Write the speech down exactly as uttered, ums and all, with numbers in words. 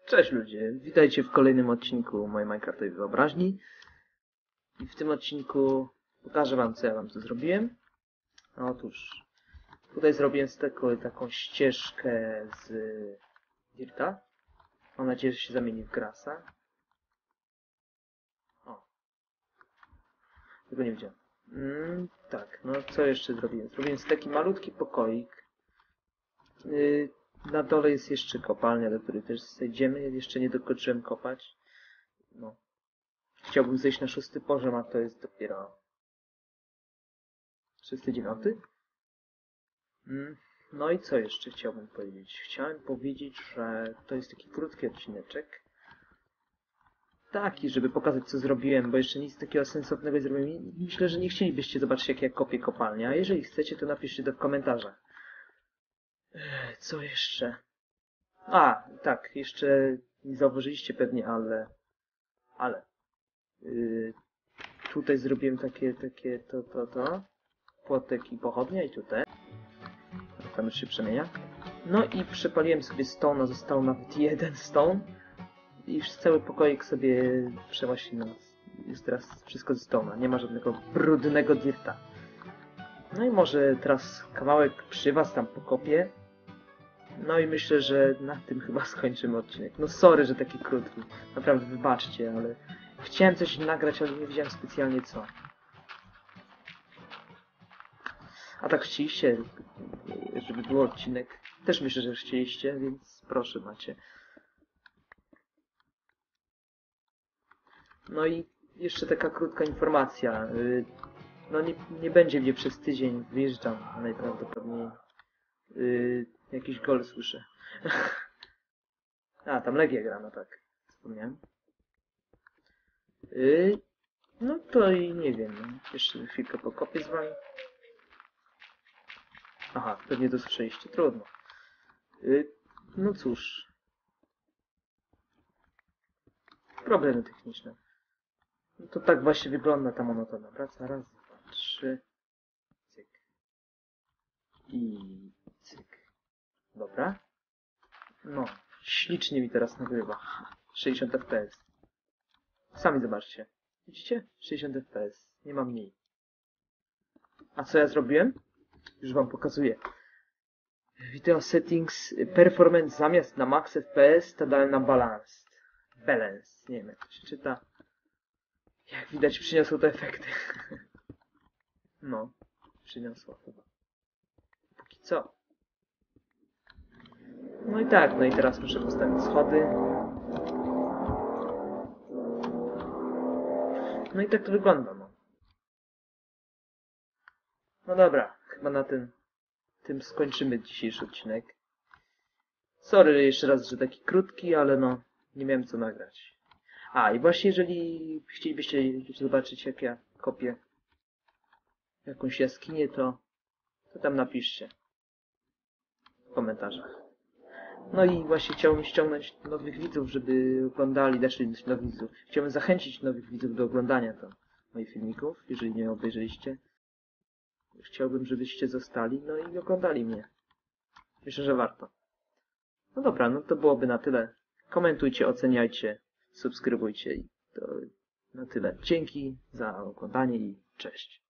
Cześć ludzie, witajcie w kolejnym odcinku mojej Minecraftowej wyobraźni. I w tym odcinku pokażę wam, co ja wam tu zrobiłem. No otóż, tutaj zrobiłem z tego taką ścieżkę z dirta. Mam nadzieję, że się zamieni w grasa. O, tego nie widziałem. Mm, tak, no co jeszcze zrobiłem? Zrobiłem z taki malutki pokoik. Yy, na dole jest jeszcze kopalnia, do której też zejdziemy. Jeszcze nie dokończyłem kopać. No. Chciałbym zejść na szósty poziom, a to jest dopiero trzysta dziewięć. Mm. No i co jeszcze chciałbym powiedzieć? Chciałem powiedzieć, że to jest taki krótki odcineczek. Taki, żeby pokazać, co zrobiłem, bo jeszcze nic takiego sensownego nie zrobiłem. Myślę, że nie chcielibyście zobaczyć, jak ja kopię kopalnię, a jeżeli chcecie, to napiszcie to w komentarzach. Ech, co jeszcze? A, tak, jeszcze nie zauważyliście pewnie, ale... Ale... Yy, tutaj zrobiłem takie, takie, to, to, to. Płotek i pochodnia i tutaj. Tam już się przemienia. No i przepaliłem sobie stone, został nawet jeden stone. I już cały pokoik sobie przewłaszczył. Jest teraz wszystko ze stone'a. Nie ma żadnego brudnego dirta. No i może teraz kawałek przy was tam pokopię. No i myślę, że na tym chyba skończymy odcinek. No sorry, że taki krótki. Naprawdę wybaczcie, ale chciałem coś nagrać, ale nie wiedziałem specjalnie co. A tak chcieliście, żeby był odcinek. Też myślę, że chcieliście, więc proszę, macie. No i jeszcze taka krótka informacja. No nie, nie będzie mnie przez tydzień, wyjeżdżam najprawdopodobniej. Yy, jakiś gol słyszę. A, tam Legia gra, no tak. Wspomniałem. Yy, no to i nie wiem. Jeszcze chwilkę pokopię z wami. Aha, pewnie to słyszeliście. Trudno. Yy, no cóż. Problemy techniczne. No to tak właśnie wygląda ta monotona praca. Raz, dwa, trzy. Cyk. I cyk. Dobra. No. Ślicznie mi teraz nagrywa. sześćdziesiąt F P S. Sami zobaczcie. Widzicie? sześćdziesiąt F P S. Nie ma mniej. A co ja zrobiłem? Już wam pokazuję. Video settings performance zamiast na max F P S to dałem na balance. Balance. Nie wiem jak to się czyta. Jak widać przyniosło to efekty. No. Przyniosło chyba. Póki co. No i tak. No i teraz muszę postawić schody. No i tak to wygląda, no. No dobra, chyba na tym, tym skończymy dzisiejszy odcinek. Sorry jeszcze raz, że taki krótki, ale no, nie miałem co nagrać. A, i właśnie jeżeli chcielibyście zobaczyć, jak ja kopię jakąś jaskinię, to, to tam napiszcie w komentarzach. No i właśnie chciałbym ściągnąć nowych widzów, żeby oglądali, znaczy nowych widzów. Chciałbym zachęcić nowych widzów do oglądania to moich filmików, jeżeli nie obejrzeliście. Chciałbym, żebyście zostali, no i oglądali mnie. Myślę, że warto. No dobra, no to byłoby na tyle. Komentujcie, oceniajcie, subskrybujcie i to na tyle. Dzięki za oglądanie i cześć.